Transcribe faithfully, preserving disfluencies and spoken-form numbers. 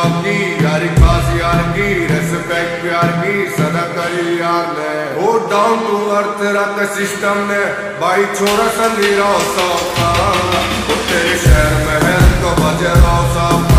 की यारी खास यार की रेस्पेक्ट प्यार की सदा करी यार ने वो डाउन टू अर्थ रख सिस्टम ने भाई छोरा संधीराव साफ तेरे शहर में है तो बजे राव साफ